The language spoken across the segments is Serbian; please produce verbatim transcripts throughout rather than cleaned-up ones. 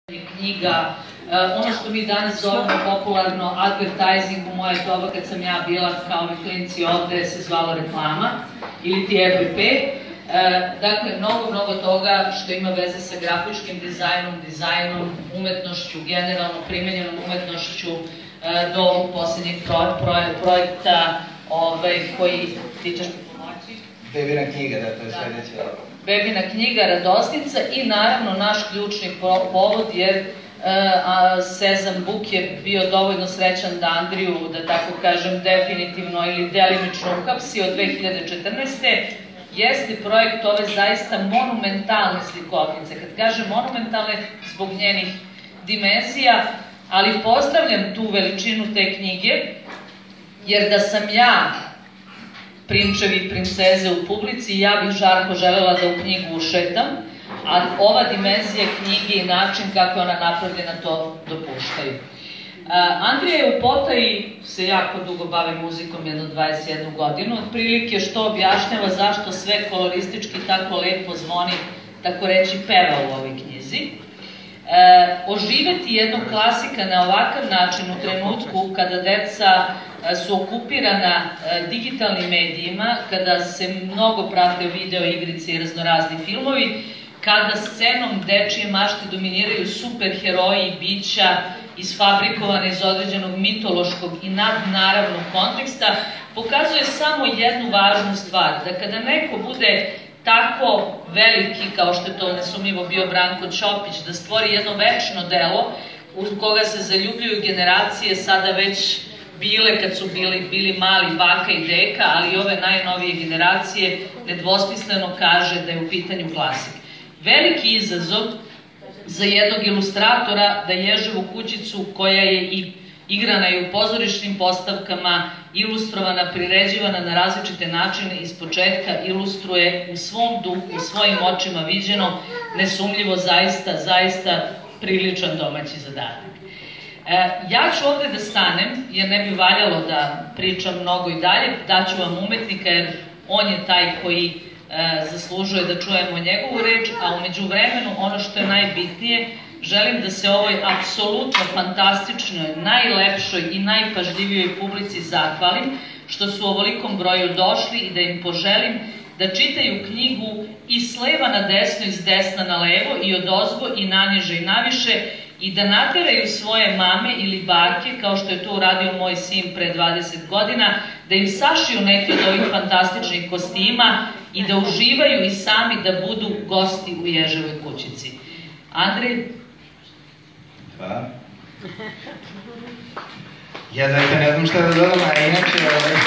knjiga, ono što mi danas zovemo popularno advertising, u moje doba kad sam ja bila kao ovi klinci ovde se zvalo reklama ili ti F B P. Dakle, mnogo, mnogo toga što ima veze sa grafičkim dizajnom, dizajnom, umetnošću, generalno primenjenom umetnošću do ovog poslednjeg projekta koji ti ćeš mi pomoći. Bebina knjiga, da, to je sledeća. Bebina knjiga, Radosnica i naravno naš ključni povod jer Sezam Buk je bio dovoljno srećan da Andriju, da tako kažem, definitivno ili delimično uhapsi od dve hiljade četrnaeste. Jeste projekt ove zaista monumentalne slikovnice. Kad kažem monumentalne, zbog njenih dimenzija, ali pozdravljam tu veličinu te knjige, jer da sam ja prinčevi princeze u publici, ja bih žarko želela da u knjigu ušetam, a ova dimenzija knjige i način kako je ona napravljena to dopuštaju. Andrija je u potaji, se jako dugo bavi muzikom, jedno dvadeset jednu godinu, otprilike što objašnjava zašto sve koloristički tako lepo zvoni, tako reći peva u ovoj knjizi. Oživeti jednog klasika na ovakav način u trenutku kada deca su okupirana digitalnim medijima, kada se mnogo prate video igrice i raznorazni filmovi, kada scenom dečije mašte dominiraju superheroji i bića isfabrikovane iz određenog mitološkog i nadnaravnog konteksta, pokazuje samo jednu važnu stvar, da kada neko bude tako veliki kao što je to nesumnjivo bio Branko Ćopić, da stvori jedno večno delo u koga se zaljubljuju generacije sada već bile kad su bili mali baka i deka, ali i ove najnovije generacije nedvosmisleno kaže da je u pitanju klasik. Veliki izazov za jednog ilustratora da Ježevu kućicu koja je i igrana i u pozorišnim postavkama, ilustrovana, priređivana na različite načine, ispočetka ilustruje u svom duhu, u svojim očima viđeno, nesumljivo zaista, zaista priličan domaći zadatak. Ja ću ovde da stanem, jer ne bi valjalo da pričam mnogo i dalje, daću vam umetnika jer on je taj koji zaslužuje da čujemo njegovu reč, a umeđu vremenu ono što je najbitnije, želim da se ovoj apsolutno fantastičnoj, najlepšoj i najpažljivijoj publici zahvalim što su u ovolikom broju došli i da im poželim da čitaju knjigu i s leva na desno i s desna na levo i odozgo i naniže i naviše i da nateraju svoje mame ili bake, kao što je to uradio moj sin pre dvadeset godina, da im sašiju neki od ovih fantastičnih kostima i da uživaju i sami da budu gosti u Ježevoj kućici. Andrej? Hvala. Ja zaista ne znam šta da dodam, a inače...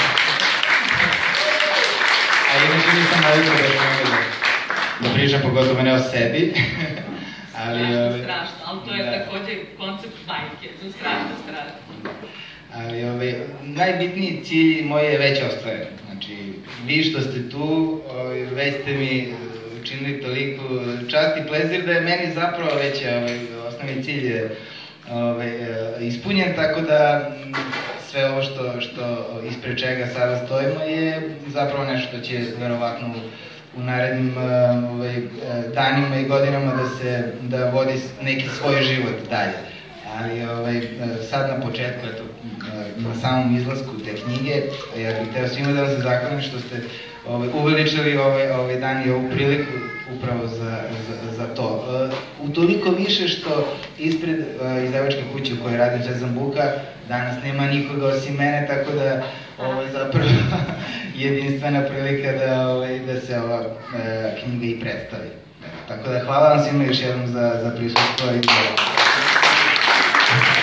A inače nisam navikao da pričam pogotovo ne o sebi. Strašno, strašno, ali to je takođe koncept bajke, to je strašno, strašno. Ali najbitniji cilj moj je već ostvaren. Znači, vi što ste tu, već ste mi učinili toliko čast i plezir da je meni zapravo već osnovni cilj ispunjen, tako da sve ovo što ispred čega sada stojimo je zapravo nešto što će verovatno u narednim danima i godinama da vodi neki svoj život dalje. Ali sad na početku, na samom izlasku te knjige, ja bih hteo svima da vam se zahvalim što ste uveličili ovaj dan i ovu priliku upravo za to. Utoliko više što ispred izdavačke kuće u kojoj radim Sezam Buka danas nema nikoga osim mene, tako da ovo je zapravo jedinstvena prilika da se ova knjiga i predstavi. Tako da hvala vam svima još jednom za prisustvo.